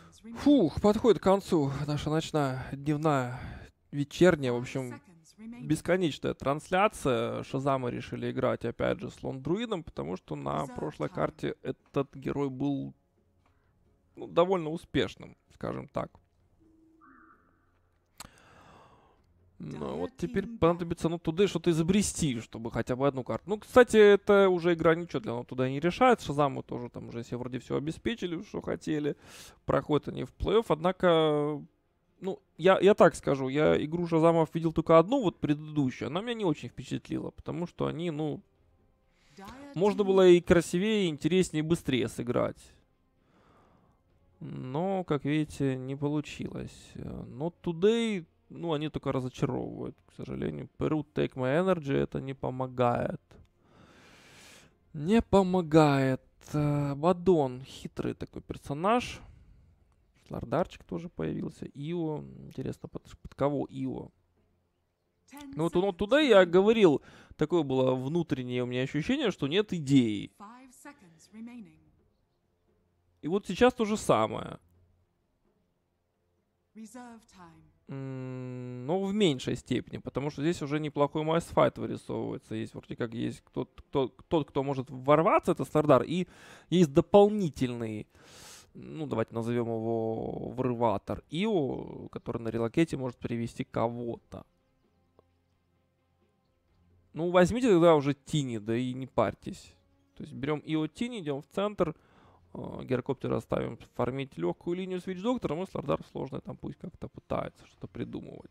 Фух, подходит к концу наша ночная, дневная, вечерняя, в общем, бесконечная трансляция. Шазамы решили играть опять же с Лондруидом, потому что на прошлой карте этот герой был довольно успешным, скажем так. Ну вот теперь понадобится туда что-то изобрести, чтобы хотя бы одну карту. Ну, кстати, это уже игра ничего для туда не решает. Шазамы тоже там уже себе вроде все обеспечили, что хотели. Проходят они в плей-офф, однако... Ну, я так скажу, я игру Шазамов видел только одну, вот предыдущую. Она меня не очень впечатлила, потому что они, можно было и красивее, и интереснее, и быстрее сыграть. Но, как видите, не получилось. Но Today, они только разочаровывают, к сожалению. Perut Take My Energy это не помогает. Не помогает. Бадон, хитрый такой персонаж. Лардарчик тоже появился. Ио. Интересно, под кого Ио? Ну вот туда я говорил, такое было внутреннее у меня ощущение, что нет идеи. И вот сейчас то же самое. Но в меньшей степени, потому что здесь уже неплохой майсфайт вырисовывается. Есть вроде как есть тот, кто может ворваться, это Слардар, и есть дополнительный, давайте назовем его врыватор Ио, который на релокете может привести кого-то. Ну, возьмите тогда уже Тини, да и не парьтесь. То есть берем Ио Тини, идем в центр, гирокоптер оставим фармить легкую линию с Вич-доктором, и Слардар сложный там пусть как-то пытается что-то придумывать.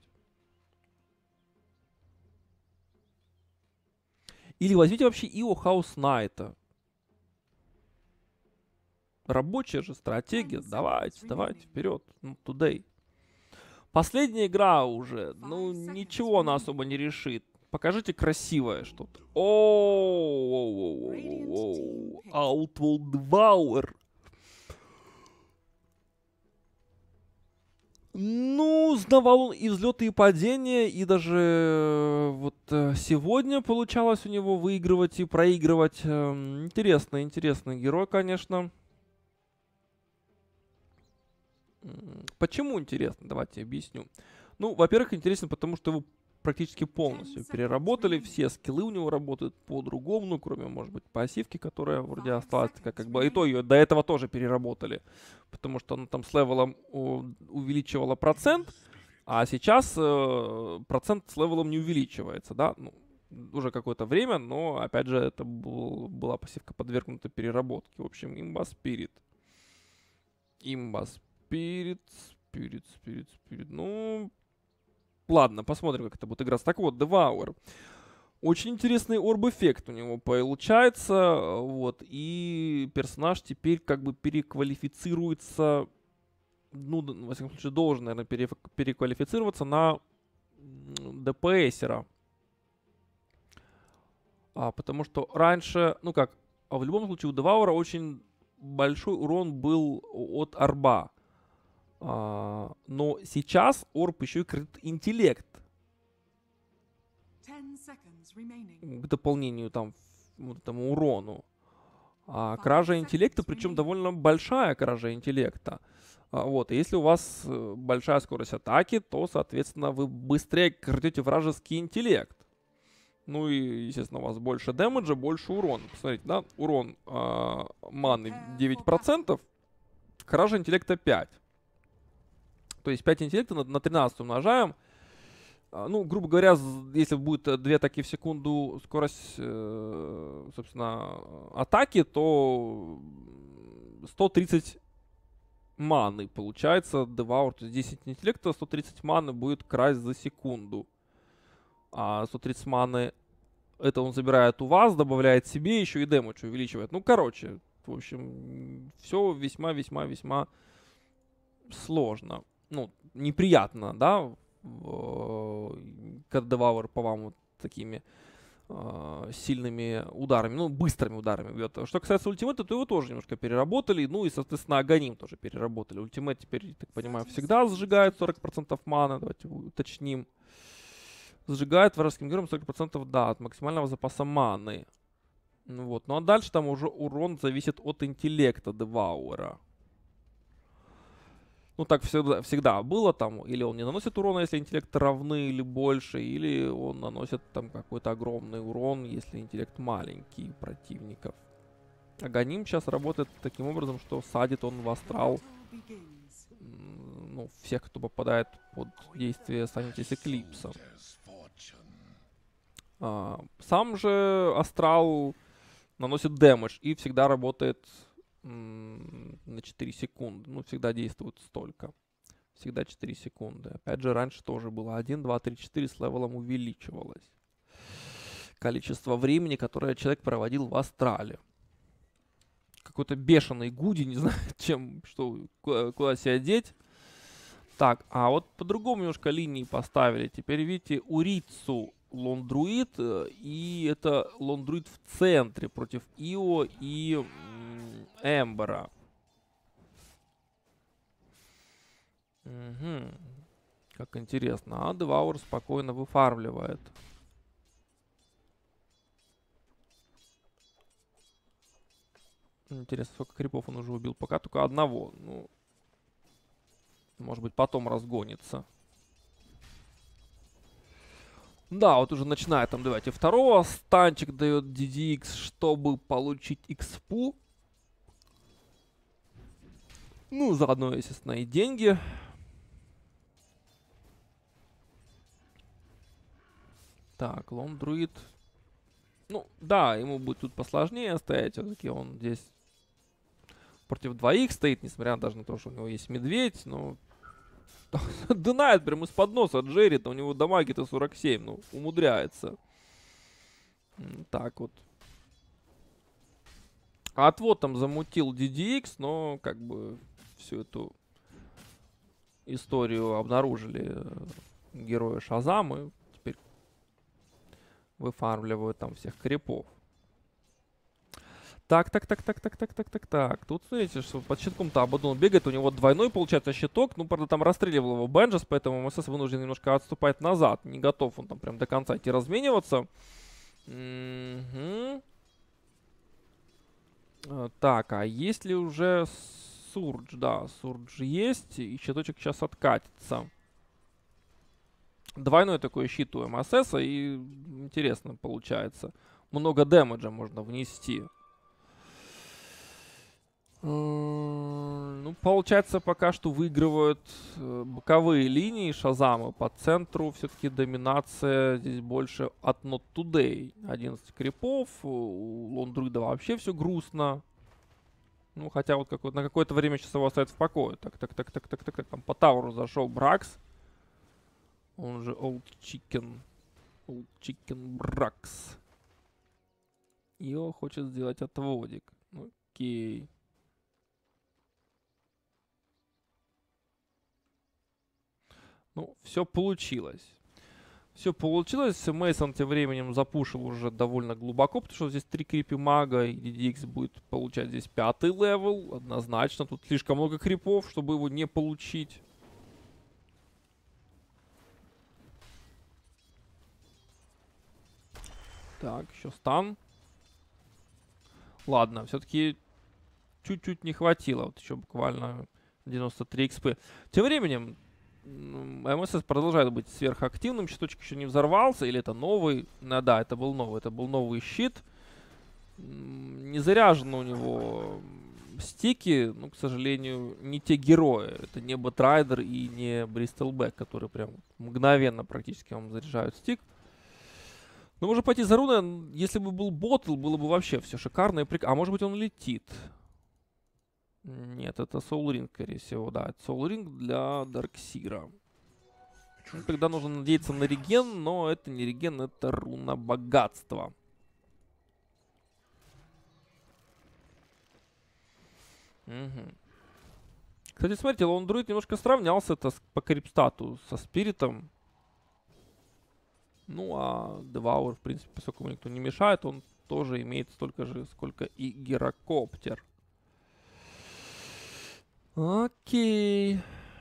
Или возьмите вообще Ио Хаус Найта. Рабочая же стратегия. Давайте, вперед. Today. Последняя игра уже. Ничего она особо не решит. Покажите красивое что-то. Outworld Devour. Знавал он и взлеты, и падения, и даже сегодня получалось у него выигрывать и проигрывать. Интересный герой, конечно. Почему интересно? Давайте объясню. Во-первых, интересно, потому что его практически полностью переработали. Все скиллы у него работают по-другому, кроме, может быть, пассивки, которая вроде осталась как бы. И то ее до этого тоже переработали. Потому что она там с левелом увеличивала процент, а сейчас процент с левелом не увеличивается, да? Уже какое-то время, но, опять же, это была пассивка подвергнута переработке. В общем, имба Спирит. Спирит. Ладно, посмотрим, как это будет играться. Так вот, Devour. Очень интересный орб-эффект у него получается. И персонаж теперь как бы переквалифицируется. Во всяком случае, должен, наверное, переквалифицироваться на ДПСера. Потому что раньше, в любом случае у Devour очень большой урон был от орба. Но сейчас орб еще и крадет интеллект. К дополнению этому урону. Кража интеллекта, причем довольно большая кража интеллекта. И если у вас большая скорость атаки, то, соответственно, вы быстрее крадете вражеский интеллект. И, естественно, у вас больше дэмэджа, больше урона. Посмотрите, да? Урон маны 9%, кража интеллекта 5%. То есть 5 интеллекта на 13 умножаем. Грубо говоря, если будет 2 атаки в секунду скорость, собственно, атаки, то 130 маны получается Devour. То есть 10 интеллекта, 130 маны будет красть за секунду. А 130 маны это он забирает у вас, добавляет себе, еще и дэмэдж увеличивает. В общем, все весьма-весьма-весьма сложно. Неприятно, да, когда Devour по вам такими сильными ударами, быстрыми ударами бьет. Что касается ультимейта, то его тоже немножко переработали, и, соответственно, Аганим тоже переработали. Ультимейт теперь, так понимаю, всегда сжигает 40% маны, давайте уточним. Сжигает вражеским героем 40%, да, от максимального запаса маны. Ну а дальше там уже урон зависит от интеллекта Девауэра. Ну, так всегда было там. Или он не наносит урона, если интеллект равны или больше. Или он наносит там какой-то огромный урон, если интеллект маленький противников. Аганим сейчас работает таким образом, что садит он в астрал ну, всех, кто попадает под действие Sanity's Eclipse. Сам же астрал наносит дэмэдж и всегда работает на 4 секунды. Ну, всегда действует столько. Всегда 4 секунды. Опять же, раньше тоже было 1, 2, 3, 4 с левелом увеличивалось. Количество времени, которое человек проводил в астрале. Какой-то бешеный Гуди, не знаю, чем, что, куда себя деть. Так, а вот по-другому немножко линии поставили. Теперь видите, Урицу лондруид, и это лондруид в центре против Ио и Эмбера. Угу. Как интересно. А Деваур спокойно выфармливает. Интересно, сколько крипов он уже убил? Пока только одного. Ну, может быть, потом разгонится. Да, вот уже начинает там, давайте, второго. Станчик дает DDX, чтобы получить экспу. Ну, заодно, естественно, и деньги. Так, лондруид. Ну, да, ему будет тут посложнее стоять. Все-таки он здесь против двоих стоит, несмотря даже на то, что у него есть медведь. Но дынает прям из-под носа Джерри-то. У него дамаги-то 47. Ну, умудряется. Так вот. Отвод там замутил DDX, но как бы всю эту историю обнаружили герои Шазам и теперь выфармливают там всех крипов. Так. Тут, смотрите, что под щитком-то Абадон бегает, у него двойной, получается, щиток. Ну, правда, там расстреливал его Бенджес, поэтому МСС вынужден немножко отступать назад. Не готов он там прям до конца идти размениваться. Так, а есть ли уже Сурдж? Да, Сурдж есть, и щиточек сейчас откатится. Двойной такой щит у МСС, и интересно получается. Много дэмэджа можно внести. Ну, получается, пока что выигрывают боковые линии Шазамы. По центру все-таки доминация здесь больше от Not Today. 11 крипов. У Лондруида вообще все грустно. Ну, хотя вот на какое-то время сейчас его оставят в покое. Так. Там по тауру зашел Бракс. Он же Old Chicken. Old Chicken Бракс. Его хочет сделать отводик. Окей. Ну, все получилось. Все получилось. Мейсон тем временем запушил уже довольно глубоко, потому что здесь 3 крипи мага, и DDX будет получать здесь 5-й левел. Однозначно. Тут слишком много крипов, чтобы его не получить. Так, еще стан. Ладно, все-таки чуть-чуть не хватило. Вот еще буквально 93 XP. Тем временем МСС продолжает быть сверхактивным. Щиточек еще не взорвался. Или это новый? Да, это был новый. Это был новый щит. Не заряжены у него стики. Ну, к сожалению, не те герои. Это не Бэтрайдер и не Бристлбэк, которые прям мгновенно практически вам заряжают стик. Но можно пойти за руной. Если бы был Ботл, было бы вообще все шикарно. А может быть он летит? Нет, это Soul Ring, скорее всего, да. Это Soul Ring для Дарксира. Ну, тогда нужно надеяться на реген, но это не реген, это руна богатства. Угу. Кстати, смотрите, Лондруид немножко сравнялся по крипстату со Спиритом. Ну, а Деваур, в принципе, поскольку ему никто не мешает, он тоже имеет столько же, сколько и Гирокоптер. Окей.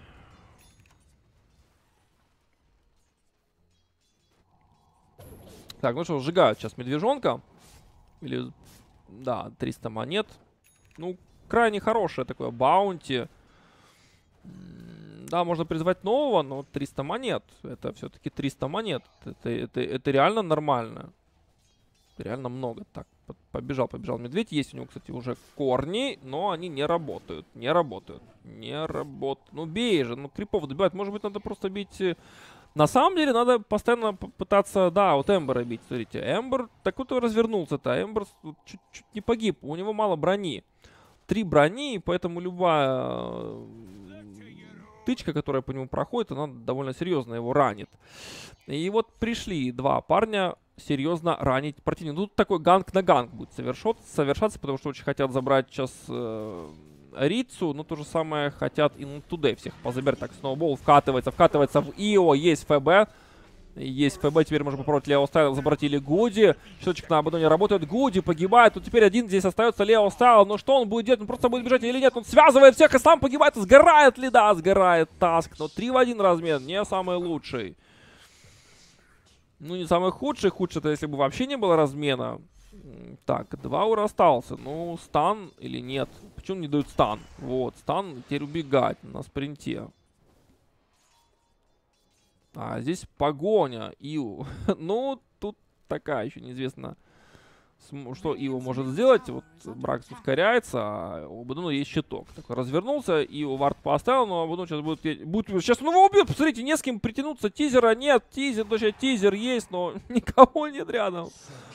Так, ну что, сжигают сейчас медвежонка. Или, да, 300 монет. Ну, крайне хорошее такое баунти. Да, можно призвать нового, но 300 монет. Это все-таки 300 монет. Это реально нормально. Это реально много. Так, побежал медведь. Есть у него, кстати, уже корни, но они не работают. Не работают. Ну, бей же. Ну, крипов добивать. Может быть, надо просто бить... На самом деле, надо постоянно пытаться... Да, вот Эмбера бить. Смотрите, Эмбер так вот развернулся-то. Эмбер чуть-чуть не погиб. У него мало брони. 3 брони, поэтому любая тычка, которая по нему проходит, она довольно серьезно его ранит. И вот пришли 2 парня серьезно ранить противника. Тут такой ганг на ганг будет совершаться, потому что очень хотят забрать сейчас Рицу, но то же самое хотят и Today всех позабирать. Так, Сноубол вкатывается в Ио, есть ФБ. Есть ФБ, теперь можно попробовать Лео Стайл забрать или Гуди. Щиточек на Абадоне работает, Гуди погибает. Тут теперь один здесь остается Лео Стайл. Но что он будет делать? Он просто будет бежать или нет? Он связывает всех и сам погибает. Сгорает ли? Да, сгорает Таск. Но 3 в 1 размен, не самый лучший. Ну, не самый худший. Худший это если бы вообще не было размена. Так, 2 ура остался. Ну, стан или нет? Почему не дают стан? Вот, стан, теперь убегать на спринте. А здесь погоня, Иу. Ну, тут такая еще неизвестно, что Иу может сделать. Вот Бракс ускоряется, а у Абадона есть щиток. Такой развернулся, Иу вард поставил, но Абадон сейчас будет... Сейчас он его убьет, посмотрите, не с кем притянуться. Тизера нет, тизер есть, но никого нет рядом.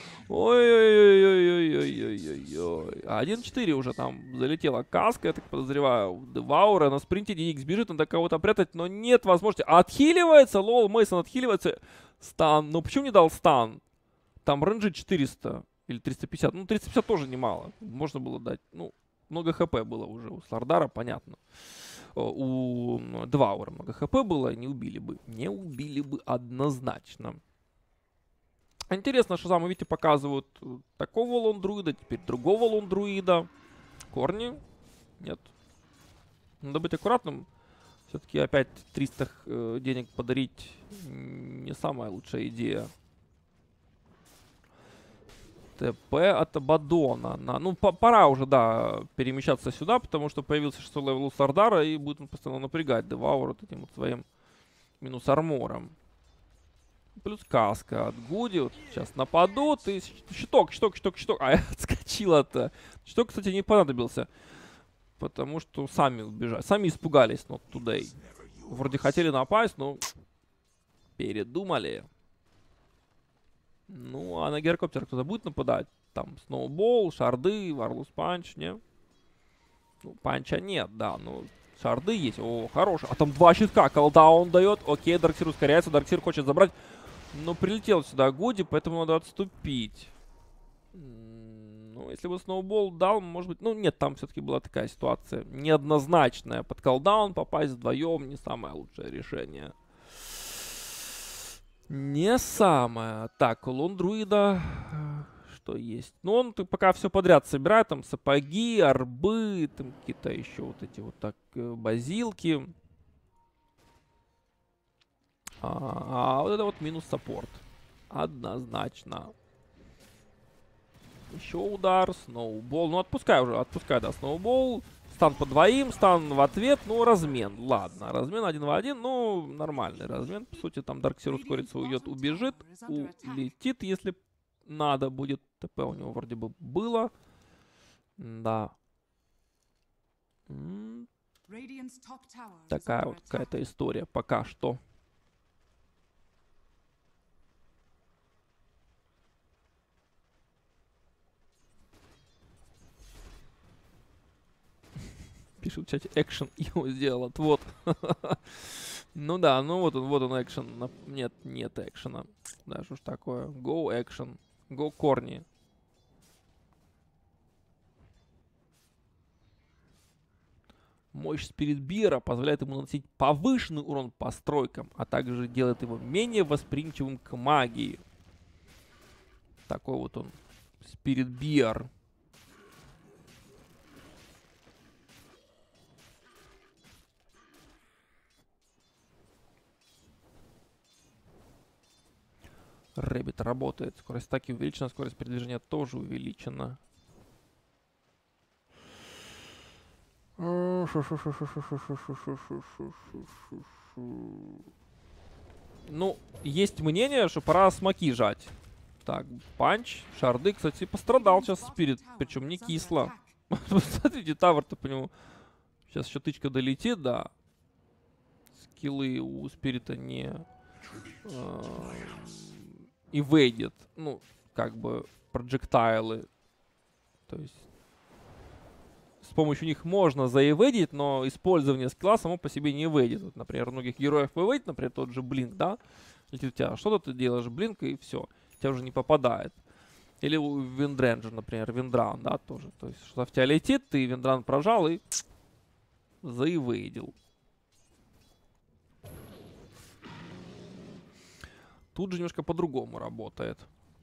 Ой-ой-ой-ой-ой-ой-ой-ой. 1-4 уже там залетела каска, я так подозреваю. Деваура на спринте DX бежит, надо кого-то прятать, но нет возможности. Отхиливается, лол, Мейсон отхиливается. Стан, ну почему не дал стан? Там рейнджи 400 или 350, ну 350 тоже немало. Можно было дать, ну, много хп было уже у Слардара, понятно. У Деваура много хп было, не убили бы. Не убили бы однозначно. Интересно, что самое, видите, показывают такого лондруида, теперь другого лондруида. Корни? Нет. Надо быть аккуратным. Все-таки опять 300 денег подарить не самая лучшая идея. ТП от Абадона. Ну, пора уже, да, перемещаться сюда, потому что появился 6 левел у Слардара, и будет он постоянно напрягать Деваур вот этим вот своим минус армором. Плюс каска от Гуди. Вот сейчас нападут. И щиток. А, отскочила-то. Щиток, кстати, не понадобился. Потому что сами убежали. Сами испугались. Not today. Вроде хотели напасть, но передумали. Ну, а на гирокоптер кто-то будет нападать? Там Сноубол, шарды, Варлус Панч, не? Ну, панча нет, да. Ну, шарды есть. О, хороший. А там 2 щитка. Колдаун дает. Окей, Дарксир ускоряется. Дарксир хочет забрать. Но прилетел сюда Гуди, поэтому надо отступить. Ну, если бы Сноубол дал, может быть... Ну, нет, там все-таки была такая ситуация неоднозначная. Под колдаун попасть вдвоем не самое лучшее решение. Не самое. Так, у лондруида... Что есть? Ну, он пока все подряд собирает. Там сапоги, арбы, там какие-то еще вот эти вот так базилки. А вот это вот минус саппорт. Однозначно. Еще удар, сноубол. Ну, отпускай, да, сноубол. Стан по двоим, стан в ответ. Ну, размен. Ладно, размен 1 в 1. Ну, нормальный размен. По сути, там Дарксир ускорится, уйдет, убежит. Улетит, если надо будет. ТП у него вроде бы было. Да. Такая вот какая-то история пока что. Пишут в чате, экшен его сделал отвод. Ну да, ну вот он экшен. Нет экшена. Да, что ж такое. Go экшен. Go корни. Мощь Спиритбира позволяет ему наносить повышенный урон постройкам, а также делает его менее восприимчивым к магии. Такой вот он. Спиритбир. Рэббит работает. Скорость атаки увеличена, скорость передвижения тоже увеличена. Ну, есть мнение, что пора смоки жать. Так, панч, шарды, кстати, пострадал сейчас спирит, причем не кисло. Смотрите, тавр-то по нему. Сейчас еще тычка долетит, да. Скиллы у спирита не evaded. Ну, как бы, проджектайлы. То есть, с помощью них можно заэвэдить, но использование скилла само по себе не эвэдит. Вот, например, у многих героев эвэдит, например, тот же Блинк, да? Летит у тебя, что-то ты делаешь, Блинк, и все. Тебя уже не попадает. Или у Виндренджа, например, Виндран, да, тоже. То есть, что в тебя летит, ты Виндран прожал и заэвэдил. Тут же немножко по-другому работает.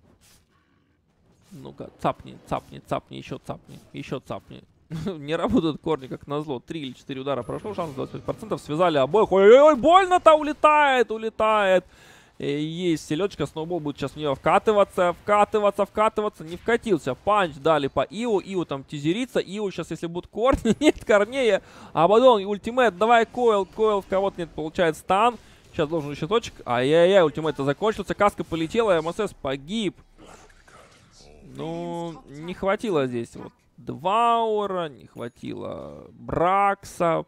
Ну-ка, цапни, цапни, цапни, еще цапни, еще цапни. Не работают корни, как назло. 3 или 4 удара прошло, шанс 25%. Связали обоих. Ой-ой-ой, больно-то, улетает, улетает. Есть селедочка, сноубол будет сейчас в нее вкатываться, вкатываться. Не вкатился. Панч дали по Иу. Иу там тизерится. Иу сейчас, если будут корни, нет корнея. Абадон, ультимейт, давай койл. Койл в кого-то нет, получает стан. Сейчас должен еще точек. Ай-яй-яй, ультимейт закончился. Каска полетела, МСС погиб. Ну, не хватило здесь вот Дваура, не хватило Бракса.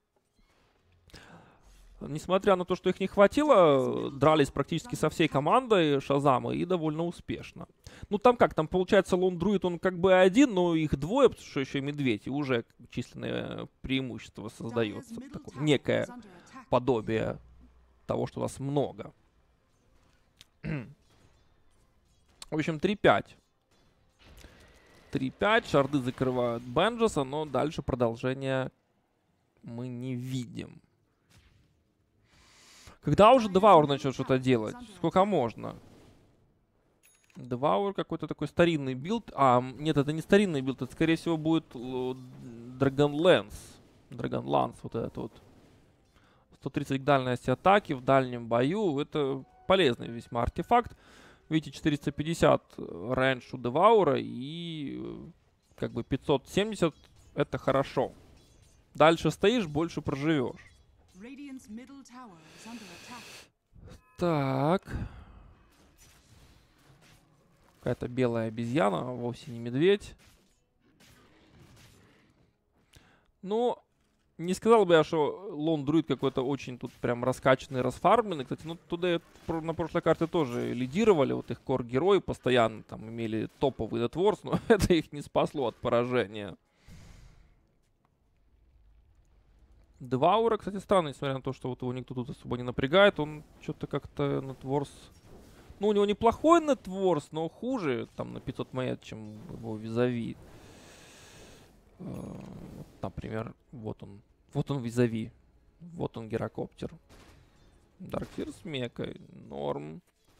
Несмотря на то, что их не хватило, дрались практически со всей командой Шазама и довольно успешно. Ну там как, там получается Лон Друид, он как бы один, но их двое, потому что еще и Медведь, и уже численное преимущество создается. Такое, некое подобие того, что нас много. В общем, 3-5. 3-5, шарды закрывают Бенджеса, но дальше продолжения мы не видим. Когда уже Деваур начнет что-то делать? Сколько можно? Деваур какой-то такой старинный билд. А, нет, это не старинный билд, это скорее всего будет Dragonlance. Dragonlance, вот этот вот. 130 к дальности атаки в дальнем бою. Это полезный весьма артефакт. Видите, 450 рейндж у Деваура и как бы 570 это хорошо. Дальше стоишь, больше проживешь. Так. Какая-то белая обезьяна, вовсе не медведь. Ну, не сказал бы я, что Лон Друид какой-то очень тут прям раскачанный, расфармленный. Кстати, ну туда на прошлой карте тоже лидировали. Вот их кор-герои постоянно там имели топовый нетворс, но это их не спасло от поражения. Деваура, кстати, странно, несмотря на то, что вот его никто тут особо не напрягает. Он что-то как-то нетворс... Ну, у него неплохой нетворс, но хуже там на 500 монет, чем его визави. Например, вот он визави. Вот он гирокоптер. Даркфир с мекой. Норм.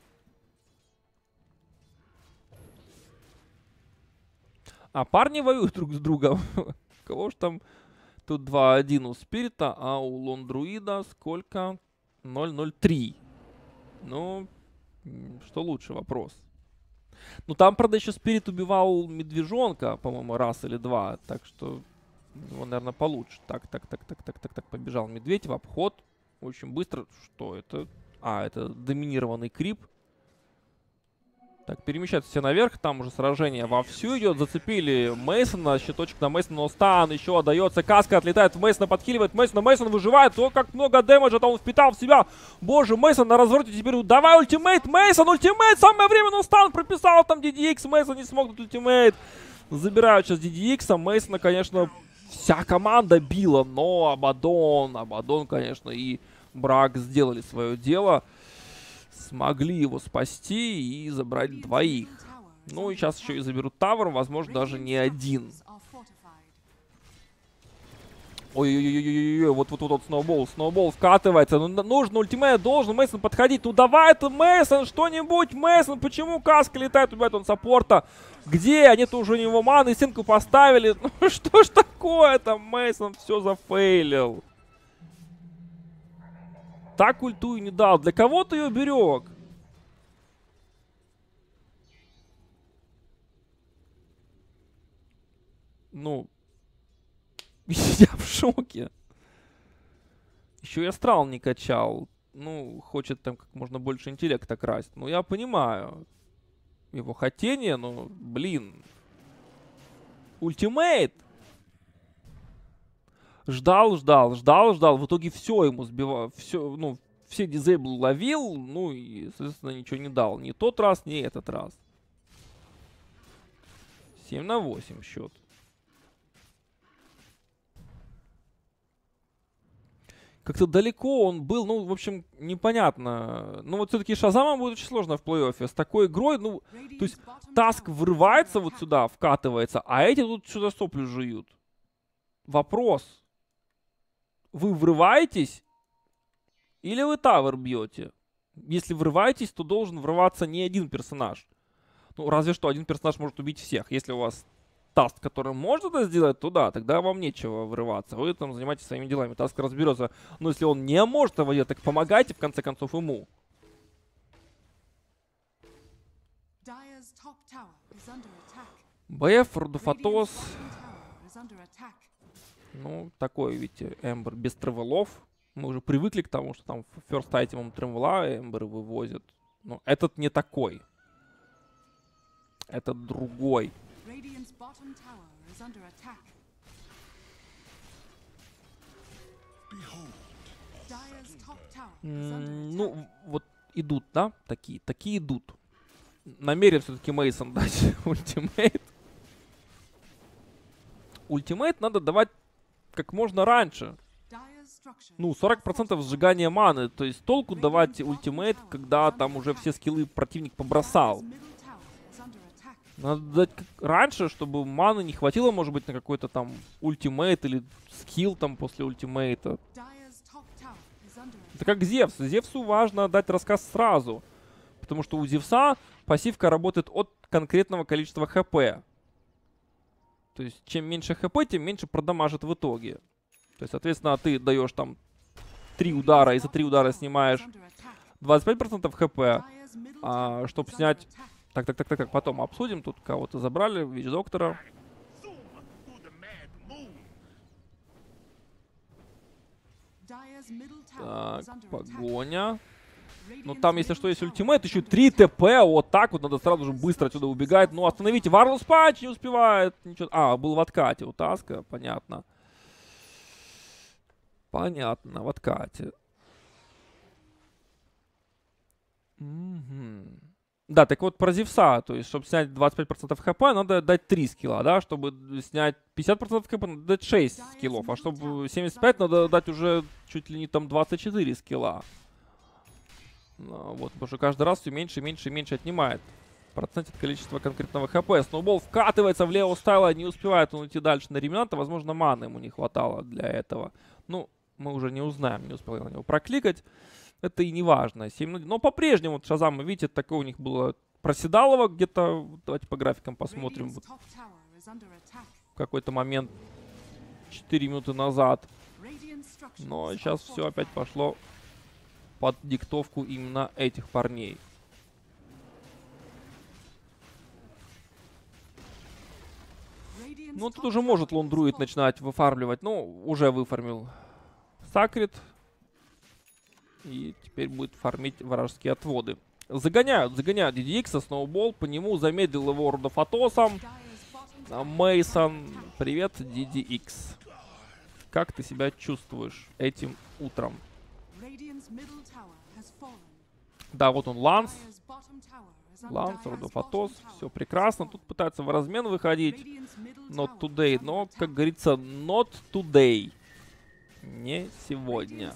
А парни воюют друг с другом. Кого ж там... Тут 2-1 у Спирита, а у Лондруида сколько? 0-0-3. Ну, что лучше, вопрос. Ну, там, правда, еще Спирит убивал медвежонка, по-моему, раз или два. Так что его, наверное, получше. Так. Побежал медведь в обход. Очень быстро. Что это? А, это доминированный крип. Так, перемещаются все наверх. Там уже сражение вовсю идет. Зацепили Мейсона. Щиточек на Мейсона. Но стан еще отдается. Каска отлетает в Мейсона. Подкиливает Мейсона. Мейсон выживает. О, как много дэмэджа-то он впитал в себя. Боже, Мейсон на развороте теперь. Давай ультимейт. Мейсон, ультимейт. Самое время, но стан прописал там DDX. Мейсон не смог тут ультимейт. Забирают сейчас DDX. Мейсона, конечно, вся команда била. Но Абадон, конечно, и Брак сделали свое дело. Смогли его спасти и забрать двоих. Ну и сейчас еще и заберут Тавр, возможно, даже не один. Ой-ой-ой-ой-ой, вот сноубол вкатывается. Ну, нужно ультимейт, должен Мейсон подходить. Ну давай ты, Мейсон, что-нибудь, Мейсон. Почему каска летает, убивает он саппорта? Где? Они-то уже у него маны, стенку поставили. Ну что ж такое-то, Мейсон все зафейлил. Так ульту и не дал. Для кого ты ее берег? Ну, Я в шоке. Еще и астрал не качал. Ну, хочет там как можно больше интеллекта красть. Ну, я понимаю его хотение, но, блин. Ультимейт! Ждал. В итоге все ему сбивал. Все, ну, все дизейбл ловил. Ну, и, соответственно, ничего не дал. Ни тот раз, ни этот раз. 7-8 счет. Как-то далеко он был, ну, в общем, непонятно. Ну, вот все-таки Шазамом будет очень сложно в плей-оффе. С такой игрой, ну, то есть Таск врывается вот сюда, вкатывается, а эти тут сюда соплю жуют. Вопрос. Вы врываетесь или вы тавер бьете? Если врываетесь, то должен врываться не один персонаж. Ну, разве что один персонаж может убить всех. Если у вас Таст, который может это сделать, то да, тогда вам нечего врываться. Вы там занимаетесь своими делами. Таст разберется. Но если он не может этого делать, так помогайте, в конце концов, ему. БФ, Родофатос. Ну, такой, видите, Эмбер без тревелов. Мы уже привыкли к тому, что там ферст айтемом тревела Эмберы вывозят. Но этот не такой. Это другой. Ну, вот идут, да? Такие идут. Намерен все-таки Мейсон дать ультимейт. Ультимейт надо давать как можно раньше. Ну, 40% сжигания маны. То есть толку давать ультимейт, когда там уже все скиллы противник побросал. Надо дать раньше, чтобы маны не хватило, может быть, на какой-то там ультимейт или скилл там после ультимейта. Это как Зевс. Зевсу важно дать рассказ сразу. Потому что у Зевса пассивка работает от конкретного количества хп. То есть, чем меньше хп, тем меньше продамажит в итоге. То есть, соответственно, ты даешь там 3 удара, и за 3 удара снимаешь 25% хп. А чтобы снять... Так, потом обсудим. Тут кого-то забрали, Вич-доктора. Так, погоня. Ну там, если что, есть ультимейт, еще 3 ТП, вот так вот, надо сразу же быстро отсюда убегать. Ну, остановите, Варлус Панч не успевает. Ничего. А, был в откате у Таска, понятно. Понятно, в откате. Да, так вот про Зевса, то есть, чтобы снять 25% хп, надо дать 3 скилла, да, чтобы снять 50% хп, надо дать 6 скиллов, а чтобы 75, надо дать уже чуть ли не там 24 скилла. Ну, вот, потому что каждый раз все меньше и меньше отнимает процент от количества конкретного хп. Сноубол вкатывается в Лео Стайла, не успевает он идти дальше на ремнанта, возможно, маны ему не хватало для этого. Ну, мы уже не узнаем, не успел я на него прокликать. Это и не важно. 7-1. Но по-прежнему вот Шазам, видите, такое у них было проседалово где-то. Давайте по графикам посмотрим. Вот в какой-то момент 4 минуты назад. Но сейчас все опять пошло под диктовку именно этих парней. Ну, тут уже может Лондруид начинать выфармливать. Ну, уже выфармил Сакрит. И теперь будет фармить вражеские отводы. Загоняют DDX, Сноубол. По нему замедлил его Родофатосом. Мейсон. Привет, DDX. Как ты себя чувствуешь этим утром? Да, вот он, Ланс. Ланс, Родофатос. Все прекрасно. Тут пытаются в размен выходить. Not today. Но, как говорится, not today. Не сегодня.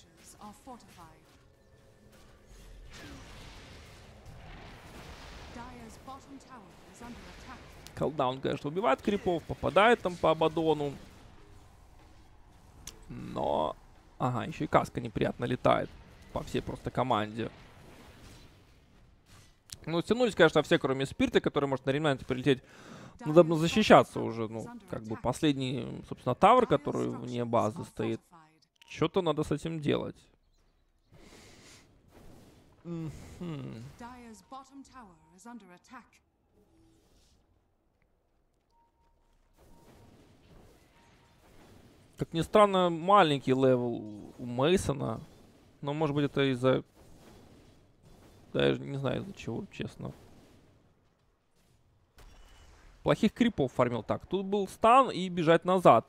Колдаун, конечно, убивает крипов, попадает там по Абадону. Но... Ага, еще и каска неприятно летает по всей просто команде. Ну, стянулись, конечно, все, кроме Спирта, который может на ремнанте прилететь. Надо защищаться уже, ну, как бы последний, собственно, тавр, который вне базы стоит. Что-то надо с этим делать. Как ни странно, маленький левел у Мейсона. Но может быть это из-за... Даже не знаю из-за чего, честно. Плохих крипов фармил. Так, тут был стан и бежать назад.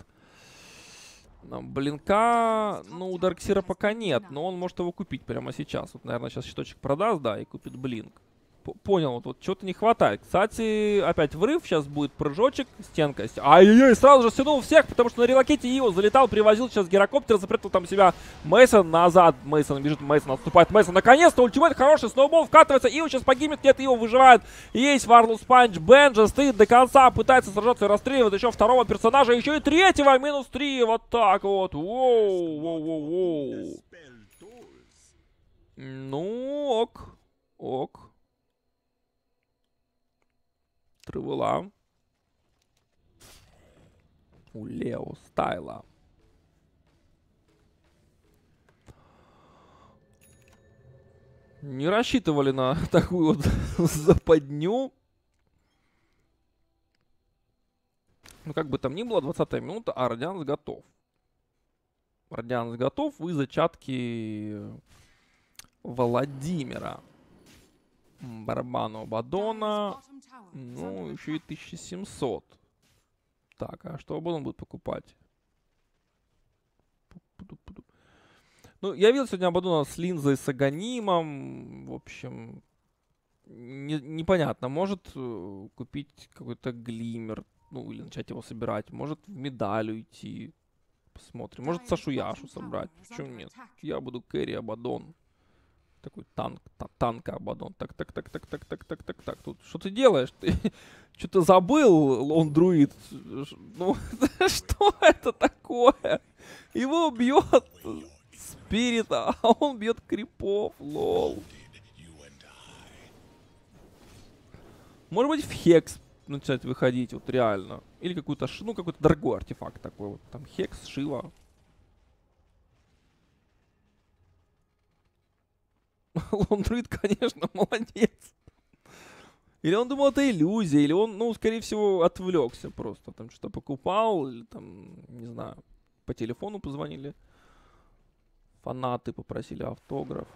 Блинка, ну, у Дарксира пока нет, но он может его купить прямо сейчас. Вот, наверное, сейчас щиточек продаст, да, и купит Блинк. Понял, вот чего-то не хватает. Кстати, опять врыв, сейчас будет прыжочек, стенка. Ай-яй-яй, сразу же стянул всех, потому что на релокете Ио залетал, привозил сейчас гирокоптер, запрятал там себя Мейсон назад. Мейсон бежит, Мейсон отступает, Мейсон наконец-то, ультимейт хороший, сноубол вкатывается, Ио сейчас погибнет, нет, Ио выживает. Есть Варлус Панч, Бенджа стоит до конца, пытается сражаться и расстреливает еще второго персонажа, еще и третьего, минус 3, вот так вот. Воу, воу, воу, воу. Ну, ок. Тривела. У Лео Стайла. Не рассчитывали на такую вот западню. Ну, как бы там ни было, 20-я минута, а Радианс готов. Радианс готов, и зачатки Владимира. Барабану Абадона. Ну, еще и 1700. Так, а что Абадон будет покупать? Ну, я видел сегодня Абадона с линзой, с Аганимом. В общем, непонятно. Может купить какой-то глиммер. Ну, или начать его собирать. Может в медаль уйти. Посмотрим. Может Сашуяшу собрать. Почему нет? Я буду кэрри Абадон. Такой танк Абадон. Так. Тут что ты делаешь? Ты что-то забыл, он друид. Ну, что это такое? Его бьет Спирит, а он бьет крипов. Лол. Может быть в Хекс начать выходить, вот реально. Или какой-то, ну, какой-то дорогой артефакт такой. Вот там Хекс, Шива. Лондруид, конечно, молодец. Или он думал, это иллюзия, или он, ну, скорее всего, отвлекся просто. Там что-то покупал, или там, не знаю, по телефону позвонили. Фанаты попросили автограф.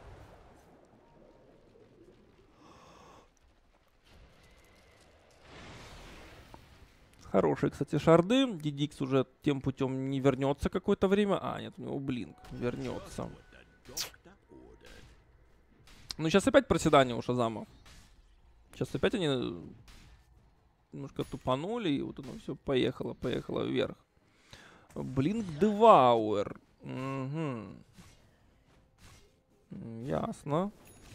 Хорошие, кстати, шарды. Дидикс уже тем путем не вернется какое-то время. А, нет, у него Блинк вернется. Ну, сейчас опять проседание у Шазама. Сейчас опять они немножко тупанули, и вот оно все поехало вверх. Блинк Девауэр. Угу. Ясно.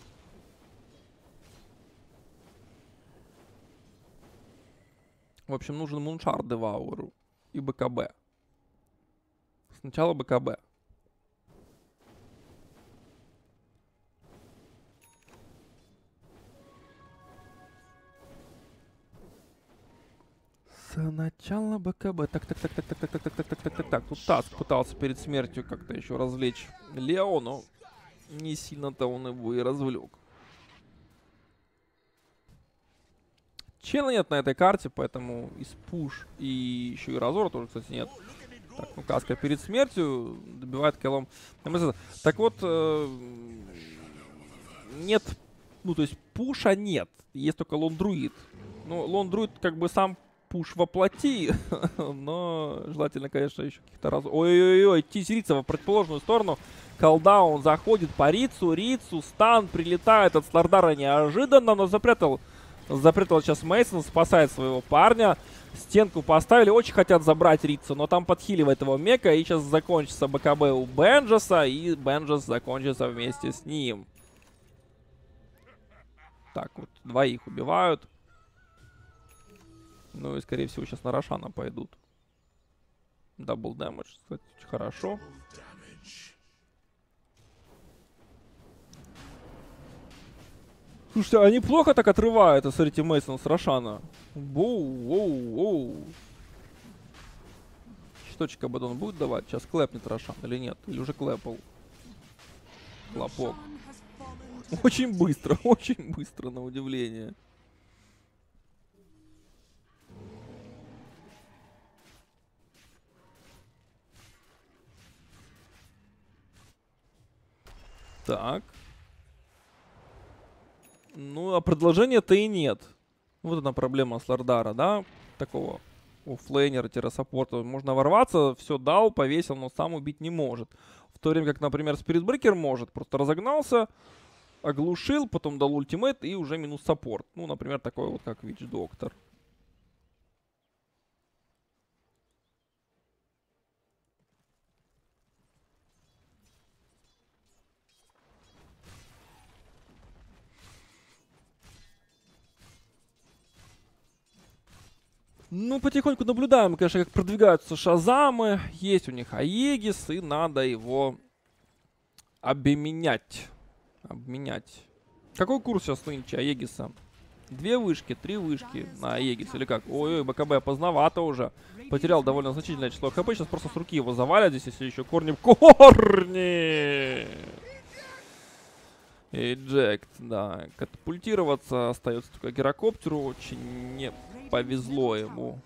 В общем, нужен Муншар Девауэру и БКБ. Сначала БКБ. Сначала БКБ. Так. Тут Таск пытался перед смертью как-то еще развлечь Лео, но не сильно-то он его и развлек. Чела нет на этой карте, поэтому и спуш, и еще и Разора тоже, кстати, нет. Так, ну Каска перед смертью добивает киллом. Так вот, нет, ну то есть пуша нет, есть только Лондруид. Ну, Лондруид как бы сам пуш воплоти, но желательно, конечно, еще каких-то раз... Ой-ой-ой, тизериться в противоположную сторону. Колдаун заходит по Рицу, стан прилетает от Слардара неожиданно, но запрятал сейчас Мейсон, спасает своего парня. Стенку поставили, очень хотят забрать Рицу, но там подхиливает его Мека, и сейчас закончится БКБ у Бенджеса, и Бенджес закончится вместе с ним. Так, вот двоих убивают. Ну и, скорее всего, сейчас на Рошана пойдут. Дабл дэмэдж, кстати, очень хорошо. Слушайте, они плохо так отрывают, смотрите, Мейсон с Рошана. Воу. Щиточек Абадон будет давать? Сейчас клэпнет Рошан или нет? Или уже клэпал? Хлопок. Очень быстро, на удивление. Так. Ну, а предложения-то и нет. Вот она проблема Слардара, да? Такого оффлейнера-саппорта. Можно ворваться, все дал, повесил, но сам убить не может. В то время как, например, Спиритбрекер может. Просто разогнался, оглушил, потом дал ультимейт и уже минус саппорт. Ну, например, такой вот, как Вич Доктор. Ну, потихоньку наблюдаем, конечно, как продвигаются шазамы. Есть у них Аегис, и надо его обменять. Какой курс сейчас нынче Аегиса? 2 вышки, 3 вышки на Аегис или как? Ой-ой, БКБ поздновато уже. Потерял довольно значительное число хп. Сейчас просто с руки его завалят. Здесь если еще корни... Корни! Эджект, да. Катапультироваться остается только гирокоптеру. Очень не повезло ему.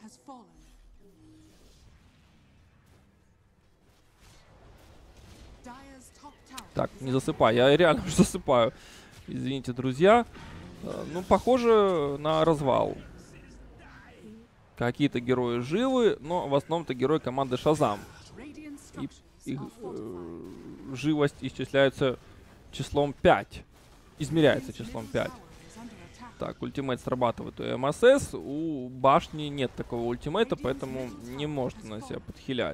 Так, не засыпай. Я реально уже засыпаю. Извините, друзья. Ну, похоже на развал. Какие-то герои живы, но в основном-то герои команды Шазам. И их живость исчисляется числом 5. Измеряется числом 5. Так, ультимейт срабатывает у МСС. У башни нет такого ультимейта, поэтому не может она себя подхилять.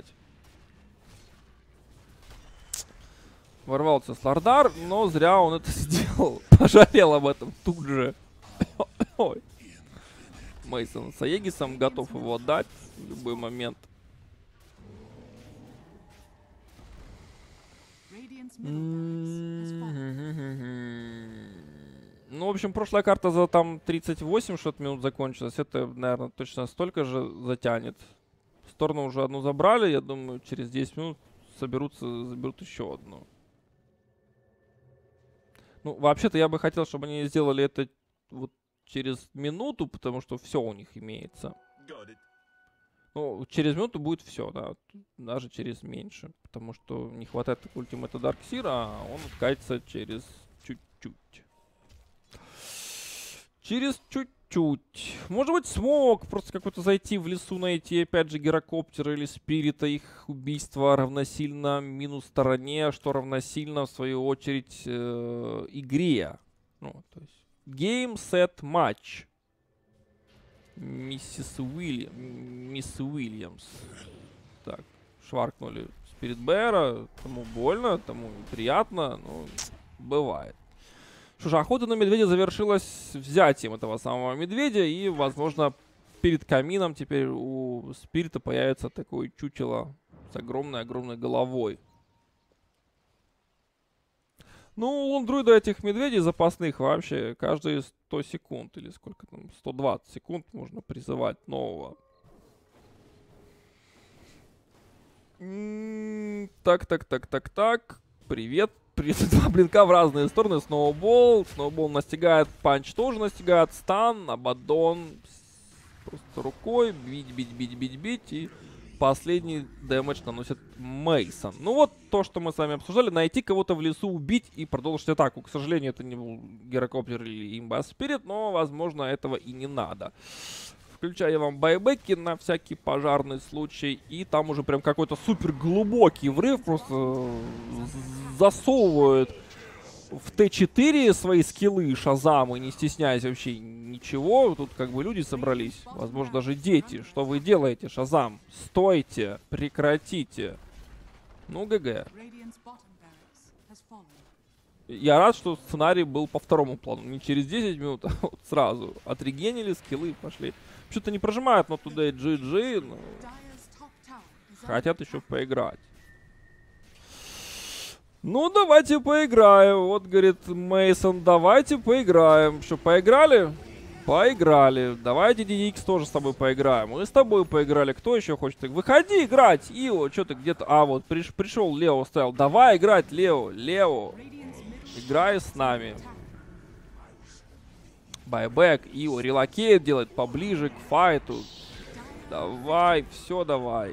Ворвался Слардар, но зря он это сделал. Пожалел об этом тут же. Ой. Мейсон с Аегисом готов его отдать в любой момент. Ну, в общем, прошлая карта за там 38 что-то минут закончилась. Это, наверное, точно столько же затянет. Сторону уже одну забрали. Я думаю, через 10 минут заберут еще одну. Ну, вообще-то я бы хотел, чтобы они сделали это вот через минуту, потому что все у них имеется. Ну, через минуту будет все, да. Даже через меньше. Потому что не хватает ультимейта Дарксира, а он откатится через чуть-чуть. Через чуть-чуть. Может быть, смог просто какой-то зайти в лесу, найти опять же гирокоптера или спирита. Их убийство равносильно минус стороне, что равносильно, в свою очередь, игре. Ну, то есть, game, set, match. Мисс Уильямс. Так, шваркнули Спирит Бэра. Тому больно, тому приятно, но бывает. Что ж, охота на медведя завершилась взятием этого самого медведя. И, возможно, перед камином теперь у Спирита появится такое чучело с огромной-огромной головой. Ну, у лондруида этих медведей запасных вообще каждые 100 секунд, или сколько там, 120 секунд можно призывать нового. Так. Привет. Два блинка в разные стороны. Сноубол настигает, панч тоже настигает, стан, Абаддон просто рукой, бить. И последний дэмэдж наносит Мейсон. Ну вот то, что мы с вами обсуждали. Найти кого-то в лесу, убить и продолжить атаку. К сожалению, это не был Гирокоптер или Имба Спирит, но, возможно, этого и не надо. Включаю вам байбеки на всякий пожарный случай. И там уже прям какой-то супер глубокий врыв. Просто засовывают в Т4 свои скиллы шазамы, не стесняясь вообще ничего. Тут как бы люди собрались, возможно, даже дети. Что вы делаете, Шазам? Стойте, прекратите. Ну, ГГ. Я рад, что сценарий был по второму плану. Не через 10 минут, а вот сразу. Отрегенили скиллы, пошли. Что-то не прожимают, но туда и GG. Но... хотят еще поиграть. Ну, давайте поиграем. Вот, говорит Мейсон, давайте поиграем. Что, поиграли? Поиграли. Давайте, DDX, тоже с тобой поиграем. Мы с тобой поиграли. Кто еще хочет? Выходи играть. Ио, что ты где-то... А, вот, пришел, Лео ставил. Давай играть, Лео. Лео, играй с нами. Байбэк. Ио релокейт делает поближе к файту. Давай, все давай.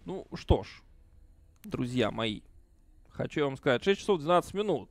Ну что ж, друзья мои, хочу вам сказать, 6 часов 12 минут.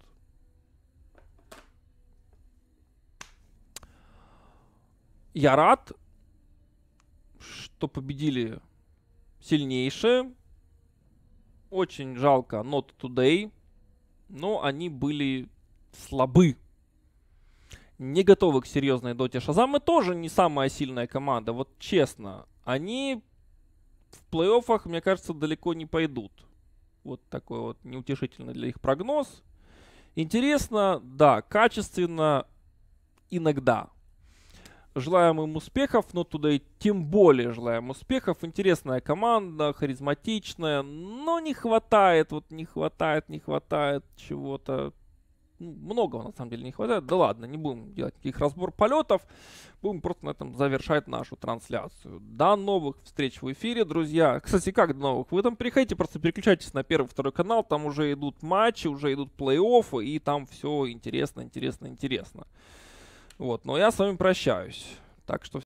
Я рад, что победили сильнейшие. Очень жалко Not Today, но они были слабы. Не готовы к серьезной доте. Шазамы тоже не самая сильная команда. Вот честно, они в плей-оффах, мне кажется, далеко не пойдут. Вот такой вот неутешительный для их прогноз. Интересно, да, качественно иногда. Желаем им успехов, но туда и тем более желаем успехов. Интересная команда, харизматичная, но не хватает чего-то. Многого на самом деле не хватает. Да ладно, не будем делать никаких разбор полетов. Будем просто на этом завершать нашу трансляцию. До новых встреч в эфире, друзья. Кстати, как до новых? Вы там переходите, просто переключайтесь на первый, второй канал. Там уже идут матчи, уже идут плей-оффы. И там все интересно. Вот, но я с вами прощаюсь. Так что